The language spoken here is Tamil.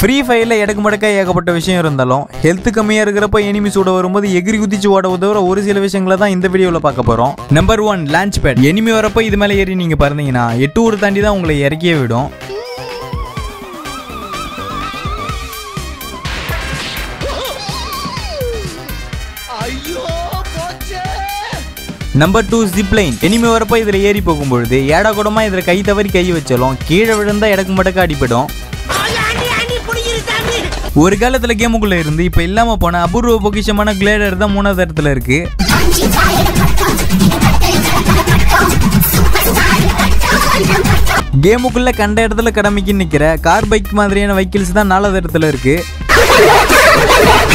ஃப்ரீ ஃபயர்ல எடக்கு மடக்கா ஏகப்பட்ட விஷயம் இருந்தாலும் ஹெல்த் கம்மியா இருக்கிறப்ப எனிமிஸோட வரும்போது எகிரி குதிச்சு ஓட உதவுற ஒரு சில விஷயங்களை தான் இந்த வீடியோல பார்க்க போறோம். Number 1 launch bad. எனிமி வரப்போ இது மேல ஏறி நீங்க பறந்தீங்கன்னா 8 ஊர் தாண்டி தான் உங்களை இறக்கியே விடும். Number 2 zipline. எனிமி வரப்போ இதுல ஏறி போகும்பொழுது ஏடா கூடமா இதுல கை தவறி கை வச்சாலும் கீழே விழுந்தா எடக்கு மடக்கா அடிப்படும். ஒரு காலத்துல கேமுக்குள்ள இருந்து இப்ப இல்லாம போன அபூர்வ பொக்கிஷமான கிளேடர் தான் 3வது இடத்துல இருக்கு. கேமுக்குள்ள கண்ட இடத்துல கடமைக்கு நிக்கிற கார் பைக் மாதிரியான வெஹிக்கிள்ஸ் தான் 4வது இடத்துல இருக்கு.